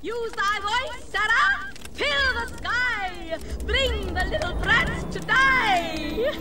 Use thy voice, Sarah! Fill the sky! Bring the little brats to die!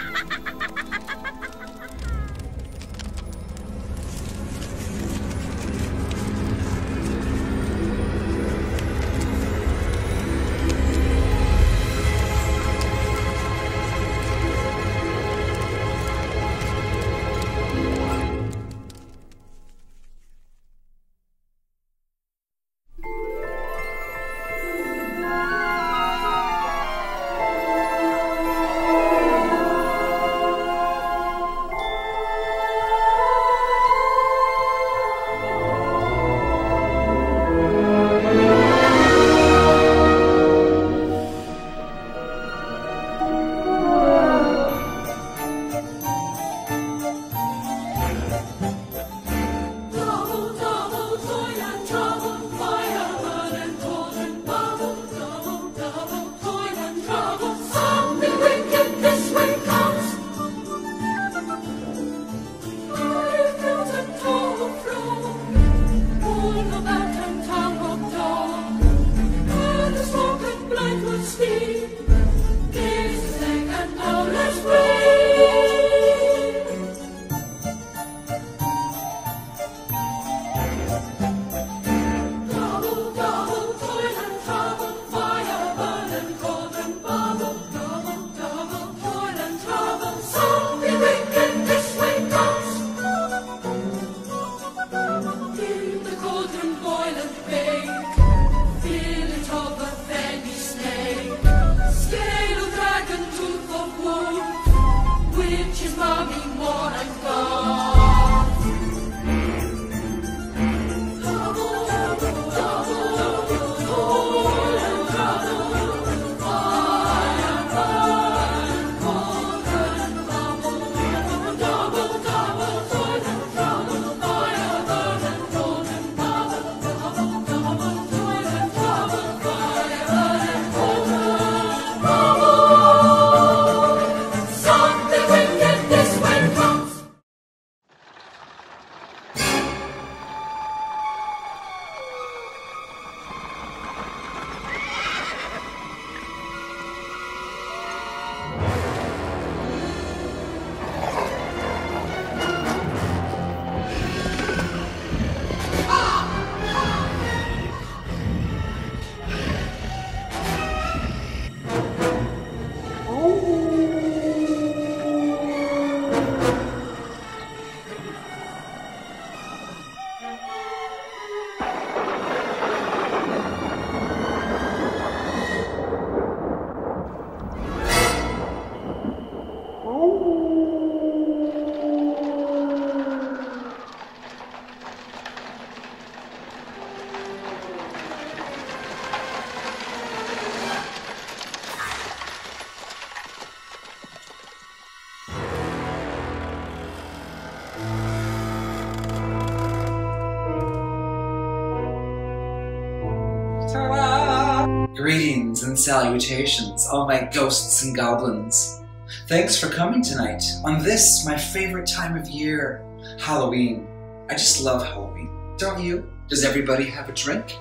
Greetings and salutations, all my ghosts and goblins. Thanks for coming tonight on this, my favorite time of year, Halloween. I just love Halloween, don't you? Does everybody have a drink?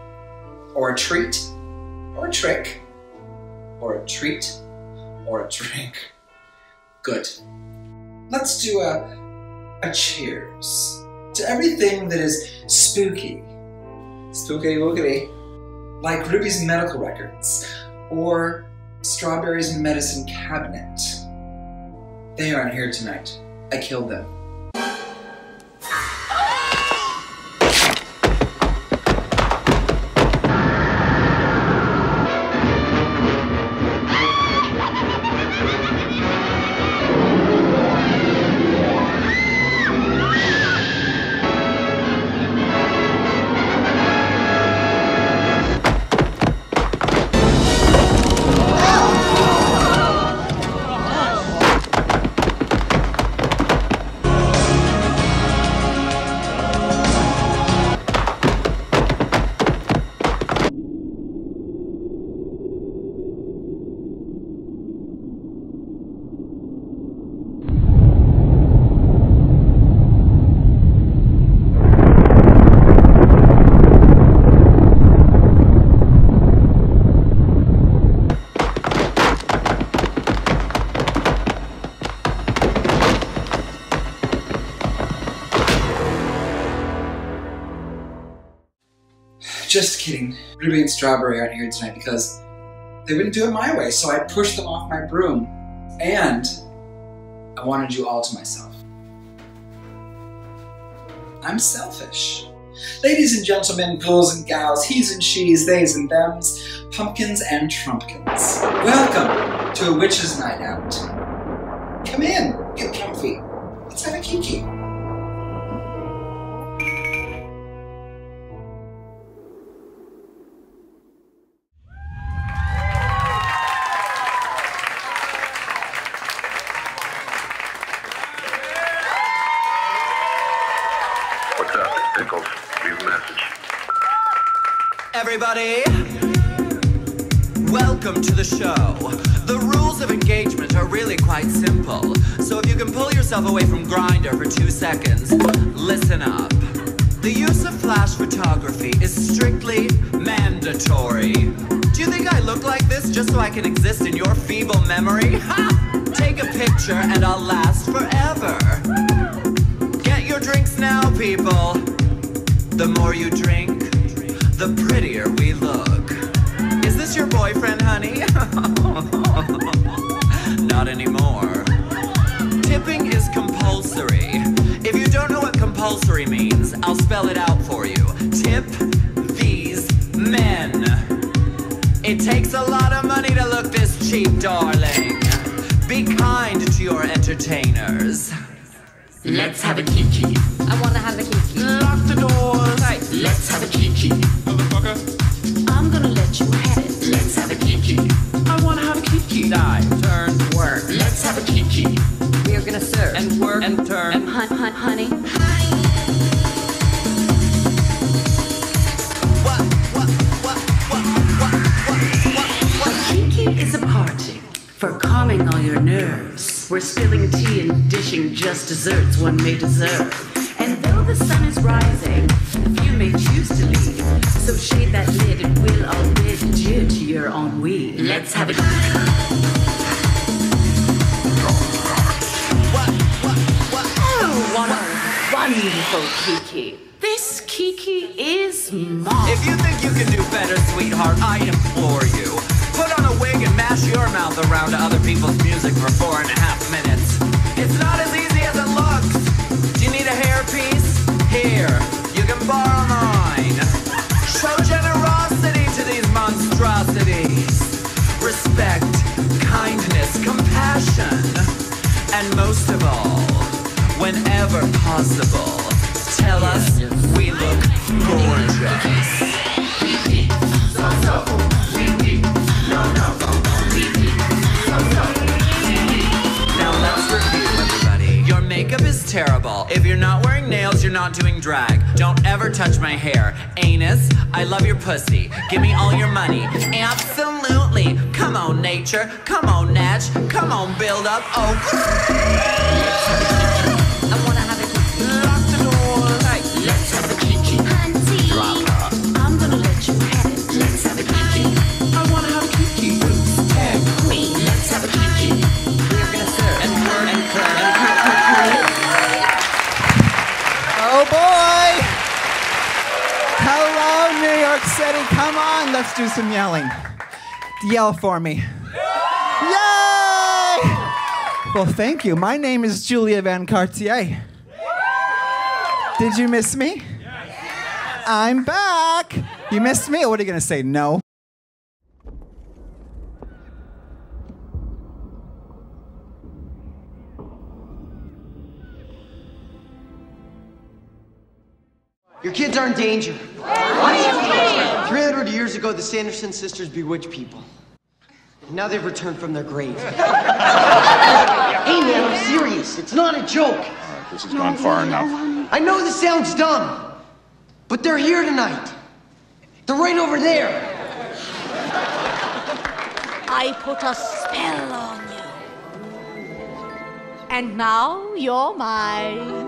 Or a treat? Or a trick? Or a treat? Or a drink? Good. Let's do a cheers to everything that is spooky. Spooky woogity. Like Ruby's medical records, or Strawberry's medicine cabinet. They aren't here tonight. I killed them. just kidding. Ruby and Strawberry aren't here tonight because they wouldn't do it my way, so I pushed them off my broom. And I wanted you all to myself. I'm selfish. Ladies and gentlemen, ghouls and gals, he's and she's, theys and thems, pumpkins and trumpkins. Welcome to a witch's night out. Come in, get comfy. Let's have a kiki. What's up? It's Pickles. Leave a message. Everybody, welcome to the show. The rules of engagement are really quite simple. So if you can pull yourself away from Grindr for 2 seconds, listen up. The use of flash photography is strictly mandatory. Do you think I look like this just so I can exist in your feeble memory? Ha! Take a picture and I'll last forever. Get your drinks now, people. The more you drink, the prettier we look. Is this your boyfriend, honey? Not anymore. Tipping is compulsory. If you don't know what compulsory means, I'll spell it out for you. Tip these men. It takes a lot of money to look this cheap, darling. Be kind to your entertainers. Let's have a kiki. I wanna have a kiki. Lock the doors. Right. Let's have a kiki. Motherfucker. I'm gonna let you have it. Let's have a kiki. I wanna have a kiki. Dive, turn, work. Let's have a kiki. We are gonna serve. And work and turn. And honey. A kiki is a party for calming all your nerves. We're spilling tea and dishing just desserts one may deserve. And though the sun is rising, few may choose to leave. So shade that lid, it will all bid adieu to your ennui. Let's have a kiki. Oh, what a wonderful kiki. This kiki is mine. If you think you can do better, sweetheart, I implore you. Put on a wig and mash your mouth around to other people's music for 4.5 minutes. It's not as easy as it looks. Do you need a hairpiece? Here, you can borrow mine. Show generosity to these monstrosities. Respect, kindness, compassion. And most of all, whenever possible, tell us we look gorgeous. Now let's review, everybody. Your makeup is terrible. If you're not wearing nails, you're not doing drag. Don't ever touch my hair. Anus, I love your pussy. Give me all your money. Absolutely. Come on, nature. Come on, Natch. Come on, build up. Oh, I wanna have a kiki. lock the door. Right. Let's have a kiki. Auntie. Drop her. I'm gonna let you have it. Let's have a kiki. I wanna have a kiki. Tag queen. Let's have a kiki. We are gonna serve. And turn and turn and Oh boy! Hello, New York City. Come on, let's do some yelling. Yell for me. Yay! Well, thank you. My name is Julia Van Cartier. Did you miss me? I'm back. You missed me? Or what are you going to say? No? Your kids are in danger. What? 300 years ago, the Sanderson sisters bewitched people. And now they've returned from their grave. Hey, man, I'm serious. It's not a joke. This has gone far enough. I know this sounds dumb, but they're here tonight. They're right over there. I put a spell on you. And now you're mine.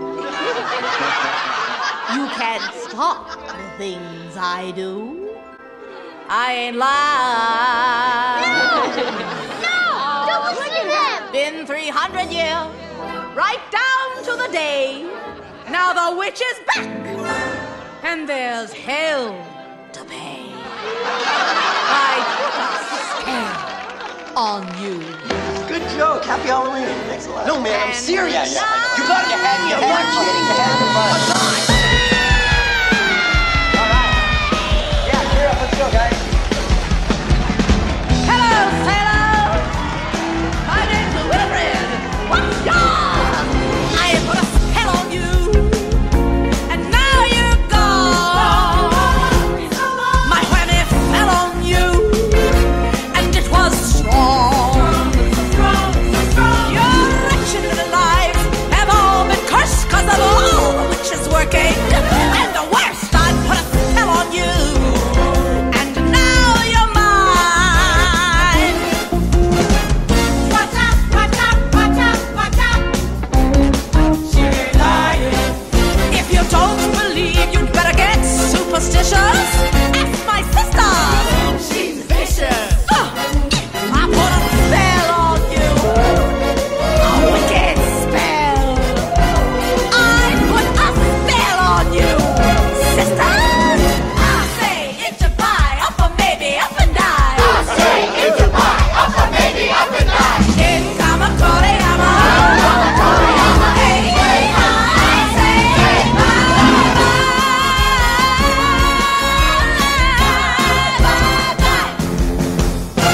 You can't stop the things I do. I ain't lying. No! Don't listen to them! Been 300 years, right down to the day. Now the witch is back, and there's hell to pay. I put a spell on you. Good joke. Happy Halloween. Thanks a lot. No, man, I'm serious. Yeah, yeah. You got it. You had me. I'm not kidding. You had the buzz. All right. Yeah, cheer up. Let's go, guys. Hello, sailor. My name's Wilfred. What's yours? I put a spell on you, and now you're gone. My whammy fell on you, and it was strong. Your wretched little lives have all been cursed 'cause of all the witches working. And the worst, I put a spell on you, and now you're mine. Watch out, watch out, watch out, watch out. She's lying. If you don't believe, you'd better get superstitious. Ask my sister. She's vicious. I put a spell on you. A wicked spell. I put a spell on you, sisters. I say it's a buy, up or maybe up and die. I say it's a buy, up or maybe up and die. In Kamakoreyama. Hey, hey, I say bye, bye, bye, bye.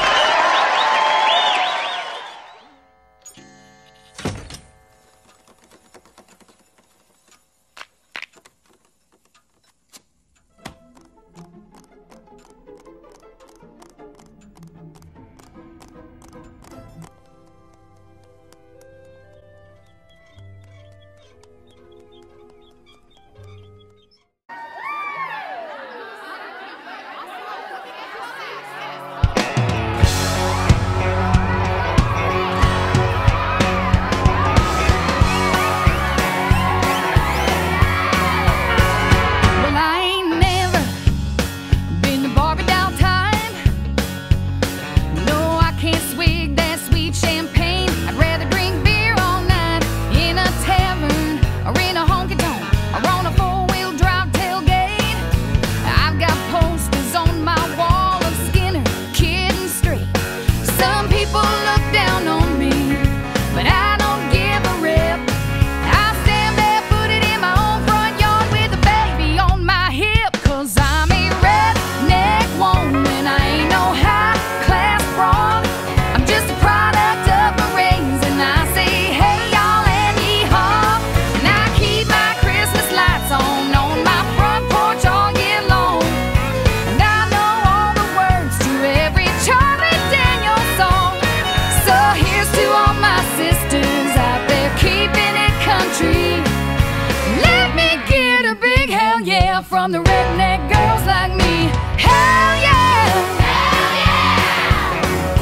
Well, I ain't never been to Barbie doll time. No, I can't swig that sweet champagne. I'd rather drink beer all night in a tavern or in a honky-tonk or on a four-wheel drive tailgate. I've got posters on my wall of Skinner, Kid and Straight. Some people look down on me, but I don't give a rip. I stand barefooted in my own front yard with a baby on my hip. 'Cause I'm a redneck woman, I ain't no high-class broad. I'm just a product of my raising. I say, hey, y'all, and yee-haw. And I keep my Christmas lights on my front porch all year long. And I know all the words to every Charlie Daniels song. So here's to all my sisters out there keeping it country. Let me get a big hell yeah from the redneck girls like me. Hell yeah! Hell yeah!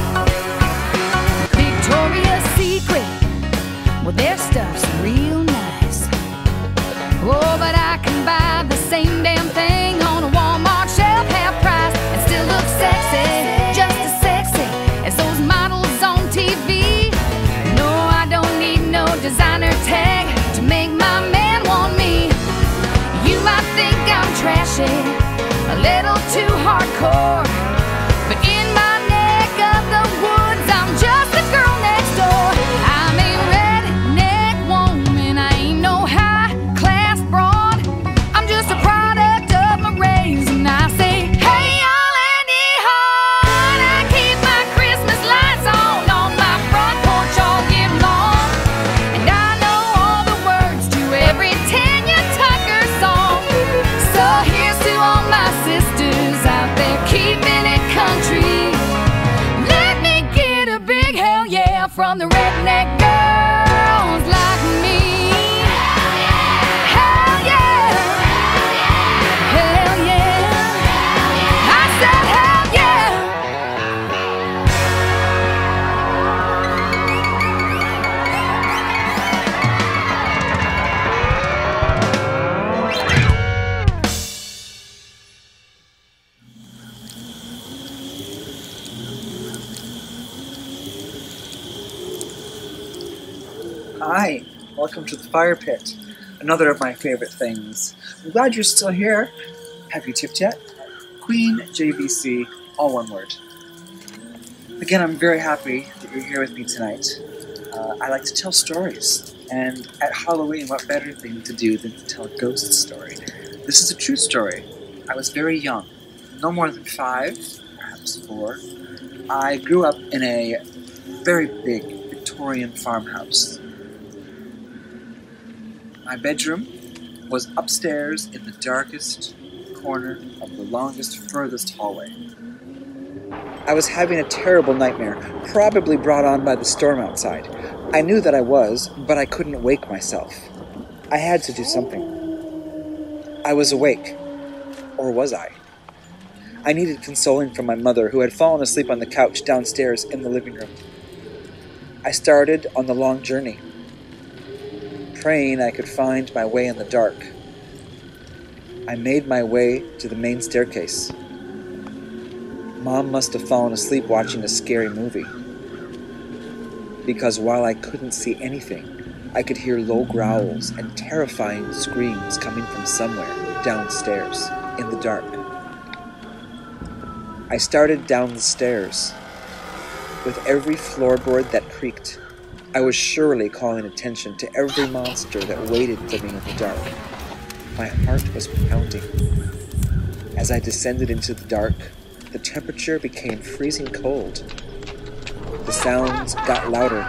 Victoria's Secret, well, their stuff's real nice. Oh, but I can buy the same damn thing on a Walmart shelf, half price, and still look sexy, just as sexy as those models on TV. No, I don't need no designer tag to make my man want me. You might think I'm trashy, a little too hardcore, but in my neck of the woods, I'm just a girl next door. I'm a redneck woman, I ain't no high-class broad. I'm just a product of my raising. I say, hey, y'all, and yee-haw. And I keep my Christmas lights on my front porch all year long. And I know all the words to every Tanya Tucker song. So here's to all my sisters out there keeping it country. Let me get a big hell yeah from the redneck girls like me. Hell yeah! Hell yeah! I said hell yeah! Hi, welcome to the fire pit. Another of my favorite things. I'm glad you're still here. Have you tipped yet? Queen JVC, all one word. Again, I'm very happy that you're here with me tonight. I like to tell stories, and at Halloween, what better thing to do than to tell a ghost story? This is a true story. I was very young, no more than 5, perhaps 4. I grew up in a very big Victorian farmhouse. My bedroom was upstairs in the darkest corner of the longest, furthest hallway. I was having a terrible nightmare, probably brought on by the storm outside. I knew that I was, but I couldn't wake myself. I had to do something. I was awake. Or was I? I needed consoling from my mother, who had fallen asleep on the couch downstairs in the living room. I started on the long journey, praying I could find my way in the dark. I made my way to the main staircase. Mom must have fallen asleep watching a scary movie, because while I couldn't see anything, I could hear low growls and terrifying screams coming from somewhere downstairs in the dark. I started down the stairs. With every floorboard that creaked, I was surely calling attention to every monster that waited for me in the dark. My heart was pounding. As I descended into the dark, the temperature became freezing cold. The sounds got louder.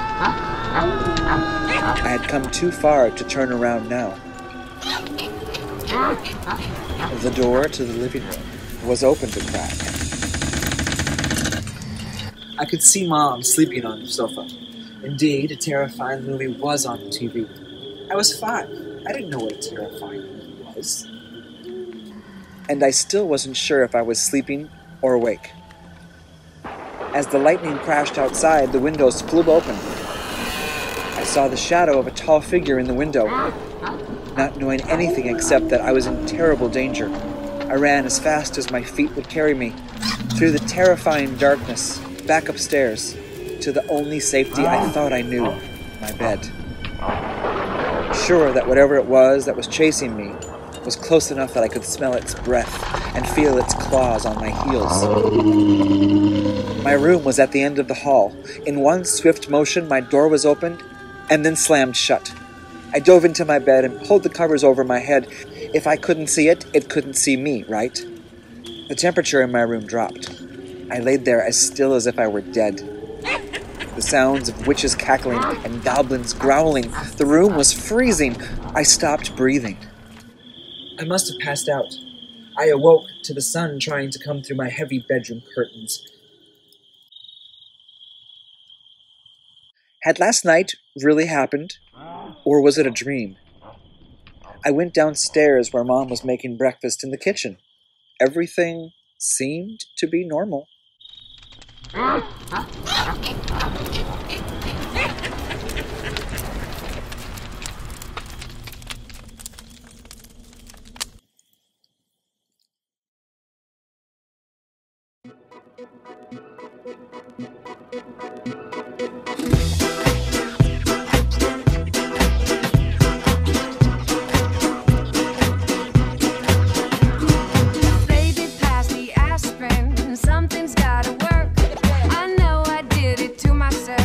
I had come too far to turn around now. The door to the living room was open to crack. I could see Mom sleeping on the sofa. Indeed, a terrifying movie was on the TV. I was 5. I didn't know what a terrifying movie was. And I still wasn't sure if I was sleeping or awake. As the lightning crashed outside, the windows flew open. I saw the shadow of a tall figure in the window. Not knowing anything except that I was in terrible danger, I ran as fast as my feet would carry me, through the terrifying darkness, back upstairs, to the only safety I thought I knew, my bed. Sure that whatever it was that was chasing me was close enough that I could smell its breath and feel its claws on my heels. My room was at the end of the hall. In one swift motion, my door was opened and then slammed shut. I dove into my bed and pulled the covers over my head. If I couldn't see it, it couldn't see me, right? The temperature in my room dropped. I laid there as still as if I were dead. The sounds of witches cackling and goblins growling. The room was freezing. I stopped breathing. I must have passed out. I awoke to the sun trying to come through my heavy bedroom curtains. Had last night really happened? Or was it a dream? I went downstairs where Mom was making breakfast in the kitchen. Everything seemed to be normal. Something's gotta work. I know I did it to myself.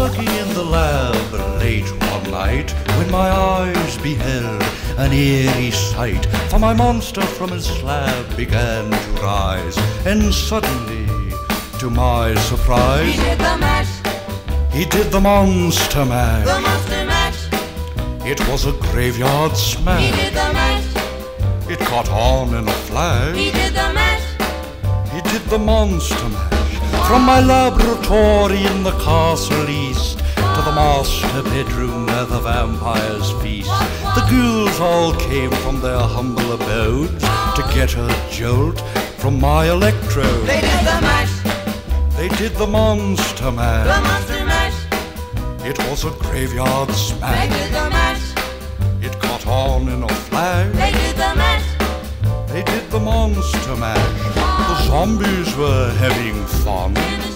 working in the lab late one night when my eyes beheld an eerie sight. For my monster from his slab began to rise, and suddenly, to my surprise, He did the mash. he did the monster mash. The monster mash. It was a graveyard He smash. did the mash. It caught on in a flash. He did the mash. He did the monster mash. From my laboratory in the castle east to the master bedroom where the vampires feast, the ghouls all came from their humble abodes to get a jolt from my electrode. They did the mash. They did the monster The mash. monster mash. It was a graveyard They smash. did the mash. It caught on in a flash. They did the mash. They did the monster mash. The zombies were having fun.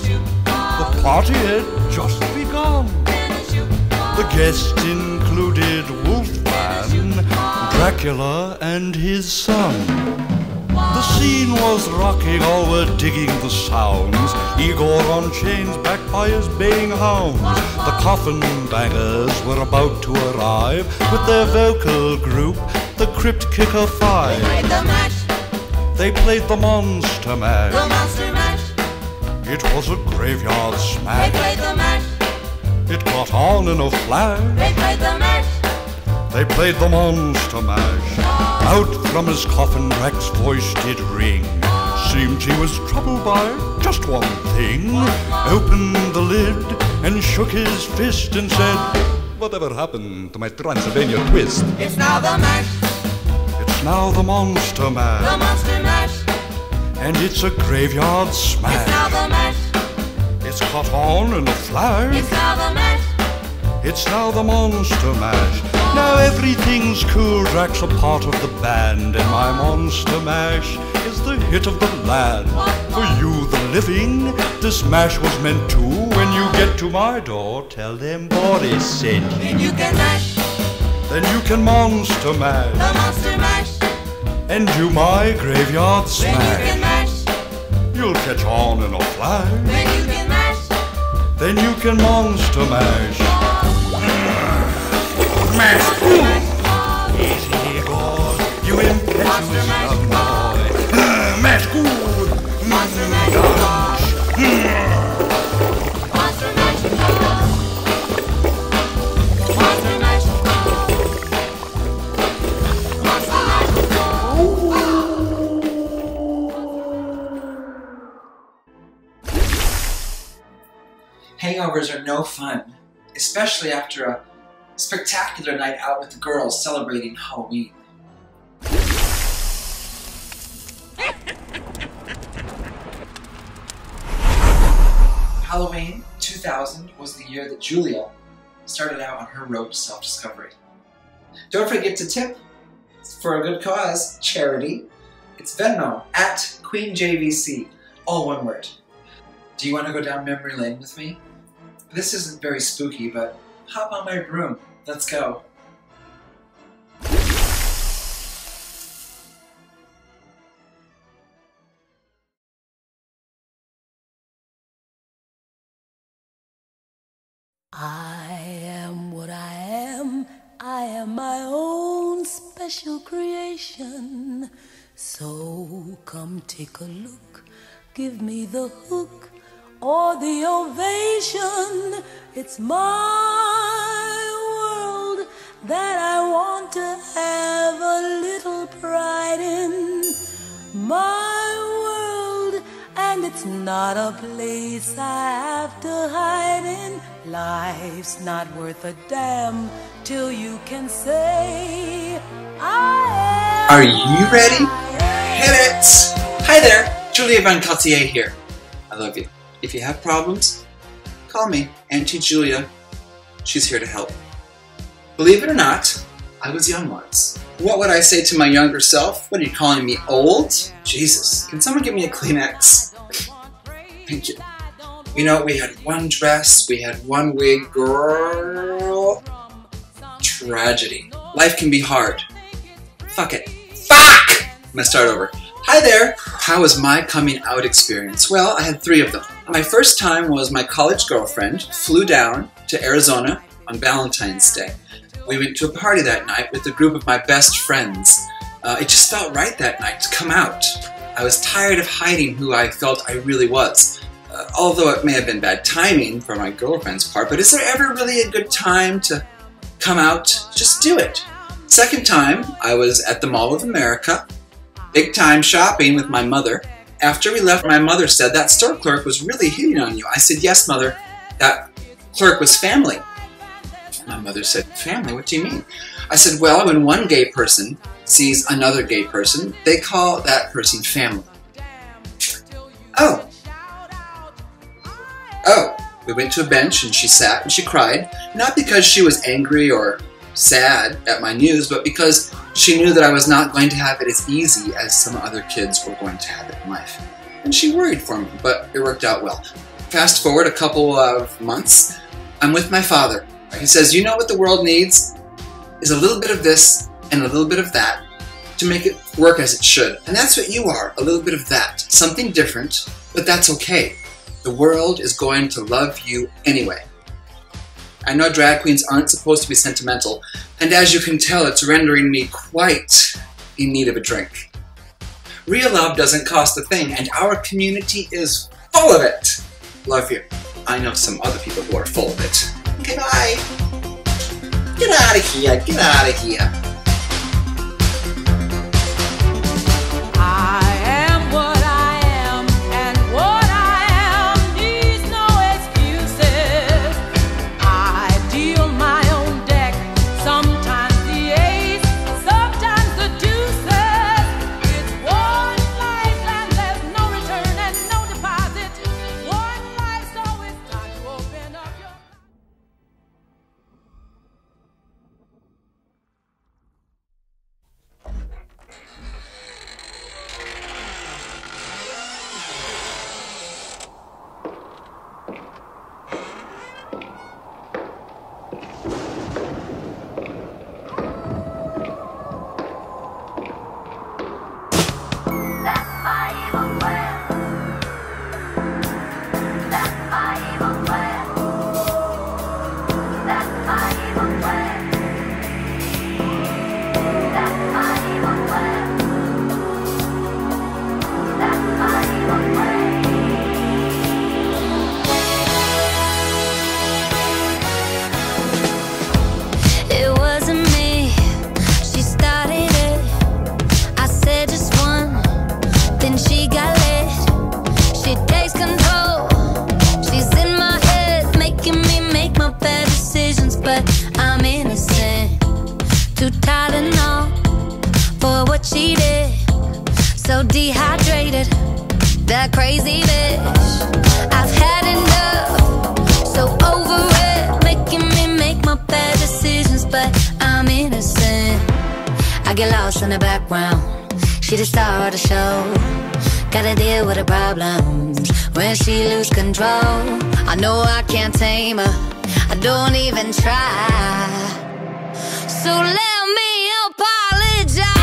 The party had just begun. The guests included Wolfman, Dracula, and his son. The scene was rocking, all were digging the sounds. Igor on chains backed by his baying hounds. The coffin bangers were about to arrive with their vocal group, the Crypt Kicker Five. Played the mash. They played the monster mash. The monster mash. It was a graveyard They smash. played the mash. It caught on in a flash. They played the mash. They played the monster mash. Out from his coffin, Drac's voice did ring. Seemed he was troubled by just one thing. Opened the lid and shook his fist and said, "Whatever happened to my Transylvania twist?" It's now the mash. It's now the monster The mash. monster mash. And it's a graveyard It's now smash. the mash. It's caught on in a flash. It's now the mash. It's now the monster mash. Now everything's cool, Drac's a part of the band, and my monster mash is the hit of the land. For you, the living, this mash was meant to. When you get to my door, tell them Boris sent you. Then you can mash. Then you can monster mash, The monster mash. and do my graveyard Then you can smash. mash. You'll catch on in a flash. Then you can mash. Then you can monster mash. Mash! Easy, Igor, you impetuous young boy. Mash good! Monster mash. Monster mash. Monster mash. Monster mash. Hangovers are no fun, especially after a spectacular night out with the girls celebrating Halloween. Halloween 2000 was the year that Julia started out on her road to self-discovery. Don't forget to tip for a good cause, charity. It's Venmo at QueenJVC, all one word. Do you want to go down memory lane with me? This isn't very spooky, but hop on my broom. Let's go. I am what I am. I am my own special creation. So come take a look. Give me the hook or the ovation. It's my world that I want to have a little pride in. My world, and it's not a place I have to hide in. Life's not worth a damn till you can say I am. Are you ready? Hit it! Hi there, Julia Van Cartier here. I love you. If you have problems, call me, Auntie Julia. She's here to help. Believe it or not, I was young once. What would I say to my younger self? What are you calling me, old? Jesus, can someone give me a Kleenex? Thank you. You know, we had one dress, we had one wig, girl. Tragedy. Life can be hard. Fuck it. Fuck! I'm gonna start over. Hi there! How was my coming out experience? Well, I had 3 of them. My first time was my college girlfriend flew down to Arizona on Valentine's Day. We went to a party that night with a group of my best friends. It just felt right that night to come out. I was tired of hiding who I felt I really was. Although it may have been bad timing for my girlfriend's part, but is there ever really a good time to come out? Just do it. Second time, I was at the Mall of America, big time shopping with my mother. After we left, my mother said that store clerk was really hitting on you. I said, yes, mother, that clerk was family. My mother said, family? What do you mean? I said, well, when one gay person sees another gay person, they call that person family. Oh. We went to a bench and she sat and she cried, not because she was angry or sad at my news, but because she knew that I was not going to have it as easy as some other kids were going to have it in life. And she worried for me, but it worked out well. Fast forward a couple of months, I'm with my father. He says, you know what the world needs? Is a little bit of this and a little bit of that to make it work as it should. And that's what you are, a little bit of that. Something different, but that's okay. The world is going to love you anyway. I know drag queens aren't supposed to be sentimental, and as you can tell, it's rendering me quite in need of a drink. Real love doesn't cost a thing, and our community is full of it. Love you. I know some other people who are full of it. Okay, bye. Get out of here, get out of here. Dehydrated, that crazy bitch. I've had enough, so over it, making me make my bad decisions, but I'm innocent. I get lost in the background, she the star of the show. Gotta deal with her problems when she lose control. I know I can't tame her, I don't even try. So let me apologize.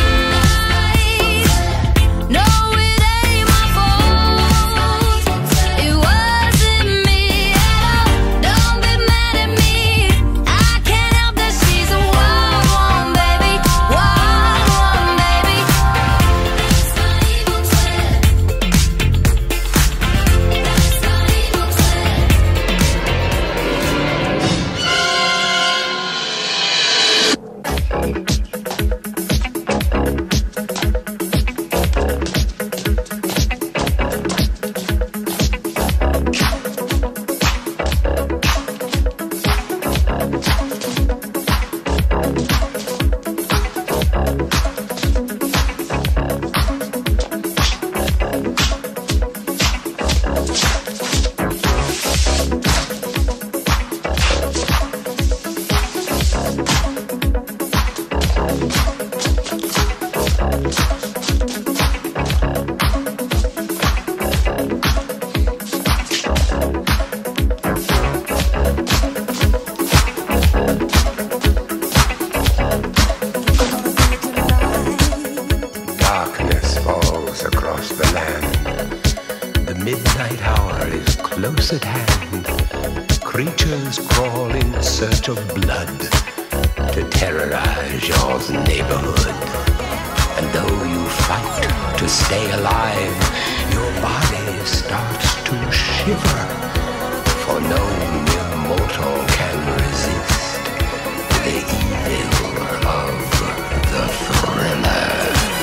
midnight hour is close at hand. creatures crawl in search of blood to terrorize your neighborhood. And though you fight to stay alive, your body starts to shiver, for no mere mortal can resist the evil of the thriller.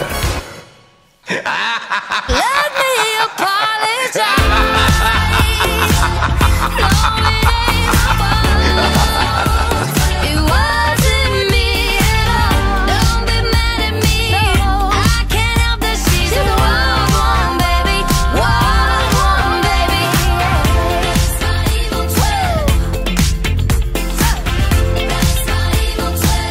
Let me apologize. It wasn't me at all. Don't be mad at me. I can't help that she's a wild one, baby. Wild one, baby. That's my evil twin. That's my evil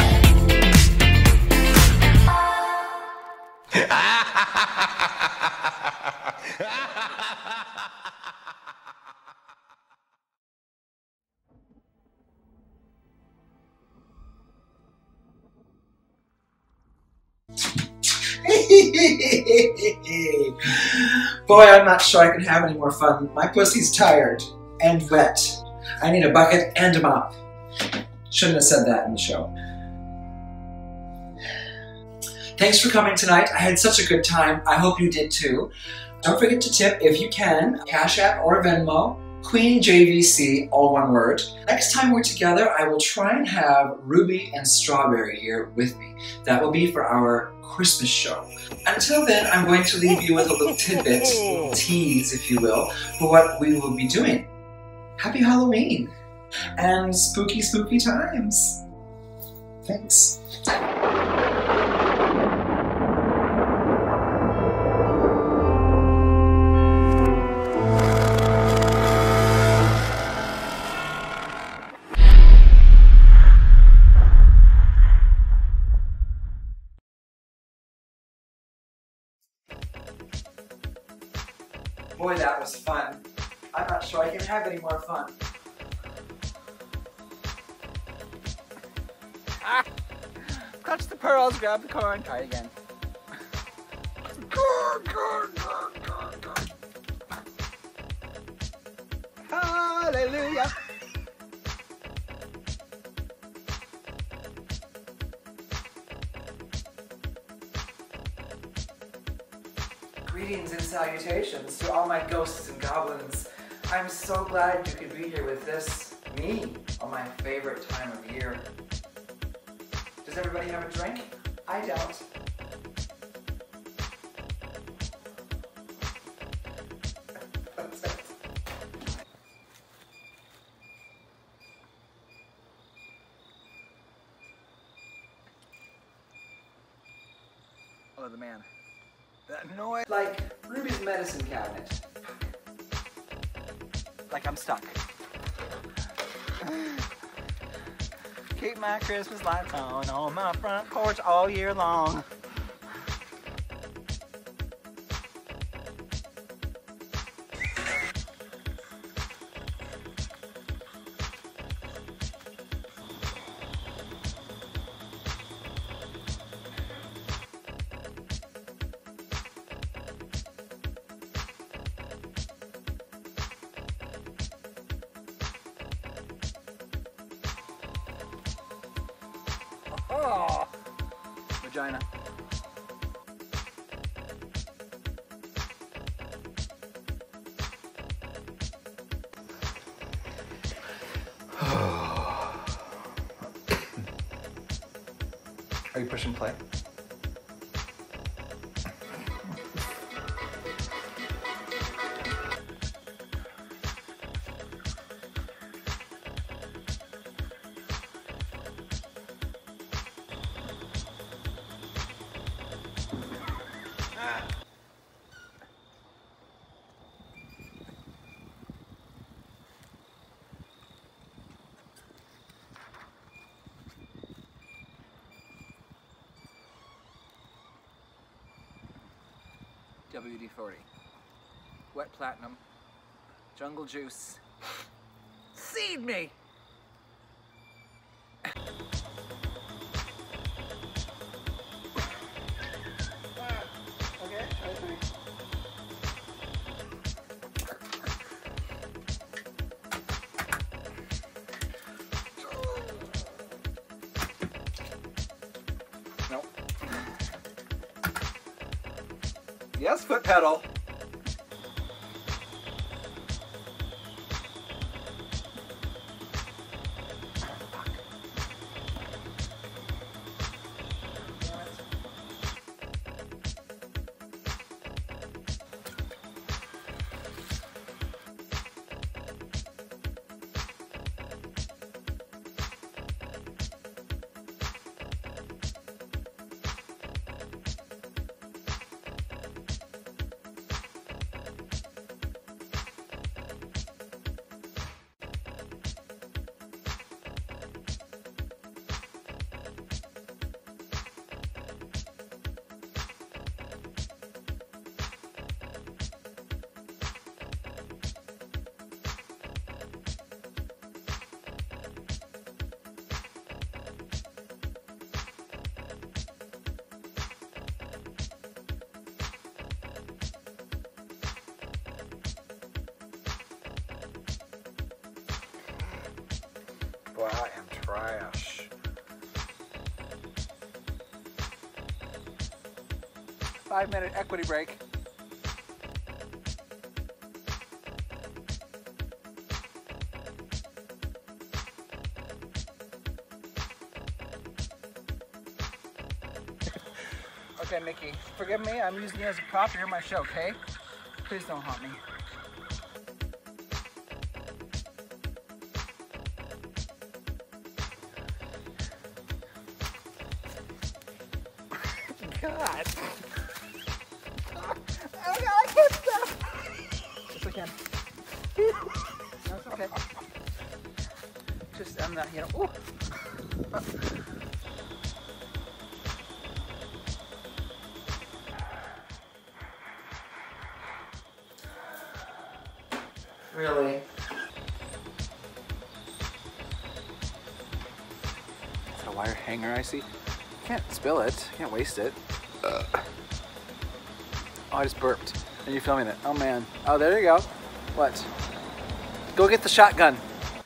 Boy, I'm not sure I can have any more fun. My pussy's tired and wet. I need a bucket and a mop. Shouldn't have said that in the show. Thanks for coming tonight. I had such a good time. I hope you did too. Don't forget to tip if you can. Cash App or Venmo. Queen JVC, all one word. Next time we're together, I will try and have Ruby and Strawberry here with me. That will be for our Christmas show. Until then, I'm going to leave you with a little tidbit, a little tease, if you will, for what we will be doing. Happy Halloween and spooky, spooky times. Thanks. Boy, that was fun. I'm not sure I can have any more fun. Ah! Clutch the pearls, grab the corn. Try it again. Hallelujah. Greetings and salutations to all my ghosts and goblins. I'm so glad you could be here with me, on my favorite time of year. Does everybody have a drink? I don't. Oh, the man. That noise. Like Ruby's medicine cabinet. Like I'm stuck. Keep my Christmas lights on my front porch all year long. Oh, vagina. Are you pushing play? WD-40, wet platinum, jungle juice, seed me! Okay, Yes, foot pedal. Boy, I am trash. 5-minute equity break. Okay, Mickey, forgive me. I'm using you as a prop to hear my show, okay? Please don't haunt me. God. I can't stop. Yes, I can. No, it's okay. Just, I'm not, you know. Ooh. Really? Is that a wire hanger I see? Can't spill it. Can't waste it. Oh, I just burped. Are you filming it? Oh man. Oh, there you go. What? Go get the shotgun.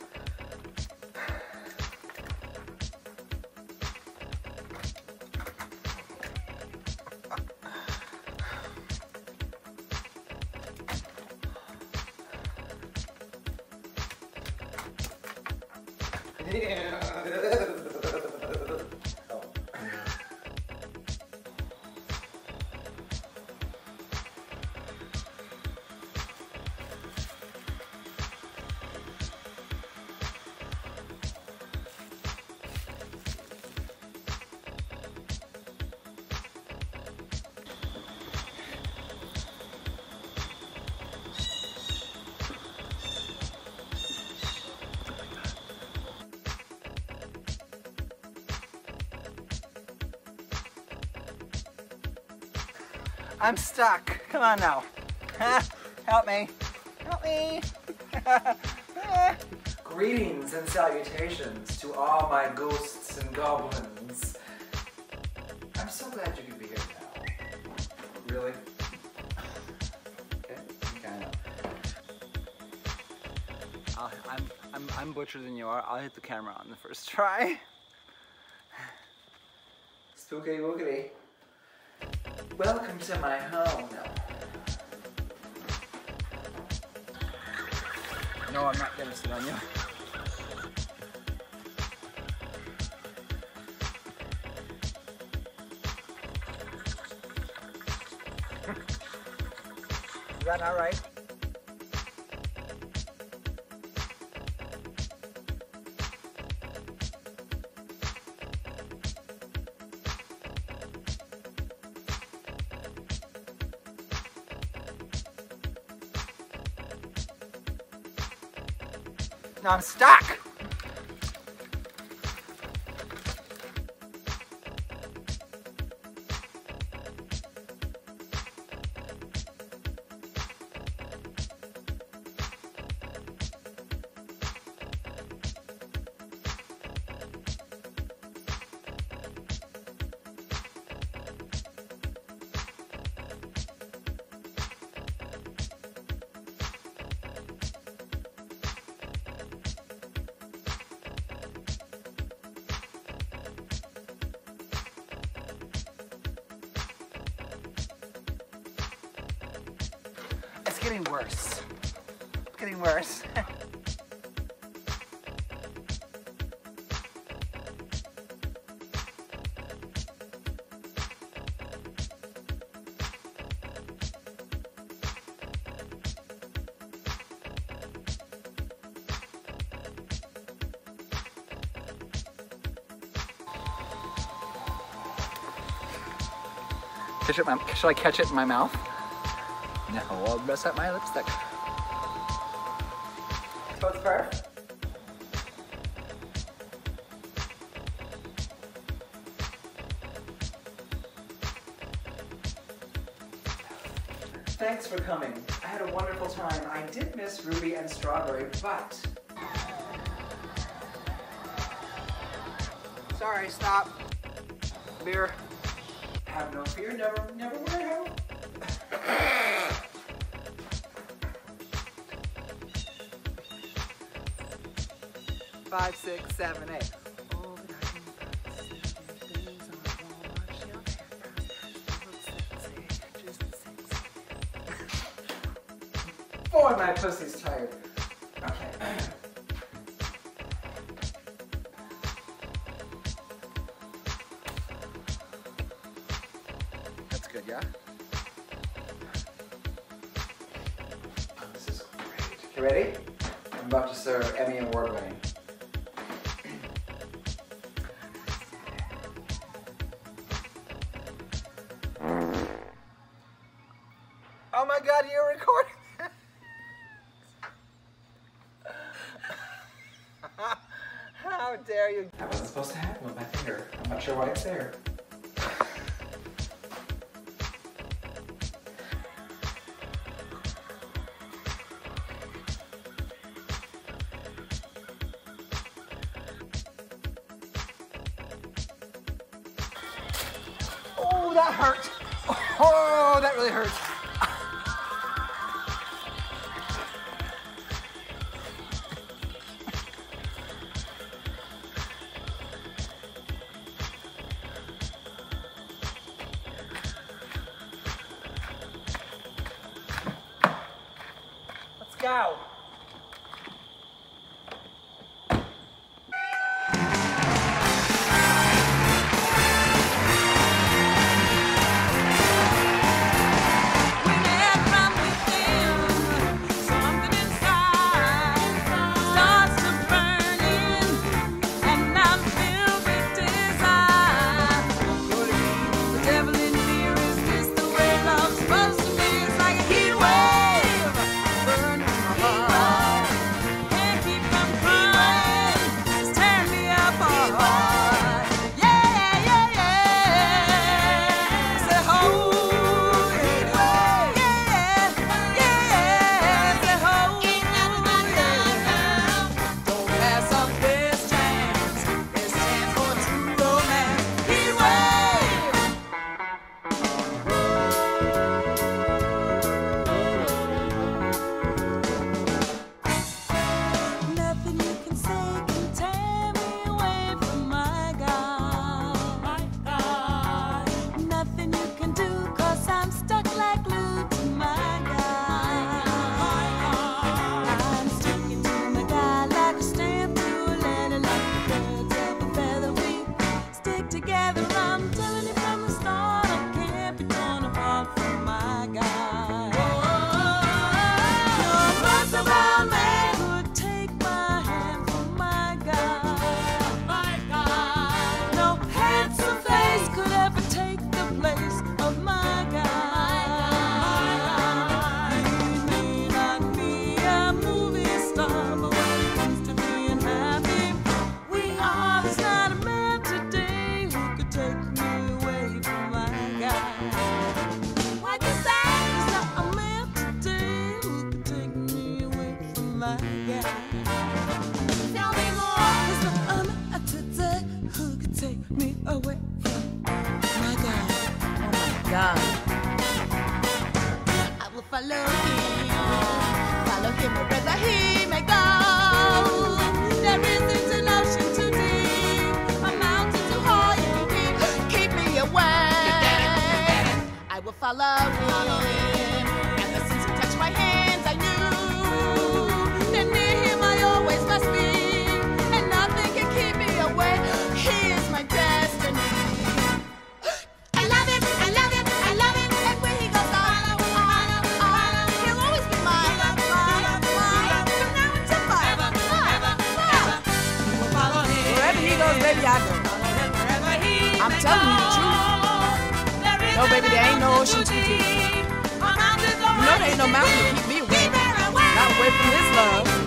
I'm stuck. Come on now. Help me. Help me. Greetings and salutations to all my ghosts and goblins. I'm so glad you could be here now. Really? Okay, kind of. I'm butcher than you are. I'll hit the camera on the first try. Spookity wookity. Welcome to my home. No, I'm not gonna sit on you. Is that not right? No, I'm stuck! getting worse. It's getting worse. Should I catch it in my mouth? No, I'll mess up my lipstick. So it's perfect. Thanks for coming. I had a wonderful time. I did miss Ruby and Strawberry, but... Sorry, stop. Beer. Have no fear, never worry, how. 5, 6, 7, 8. Boy, my pussy's tired. Okay. That's good, yeah? This is great. You ready? I'm about to serve Emmy Award winning. Oh my God, you're recording. How dare you? That wasn't supposed to happen with my finger. I'm not sure why it's there. Oh, that hurt. Oh, that really hurts. Let's go. Follow him wherever he may go. There isn't an ocean too deep, a mountain too high and keep me away. I will follow him, and the seas will touch my hand. I go. I'm telling you the truth. No, baby, there ain't no ocean too deep. You know there ain't no mountain to keep me away. Not away from his love.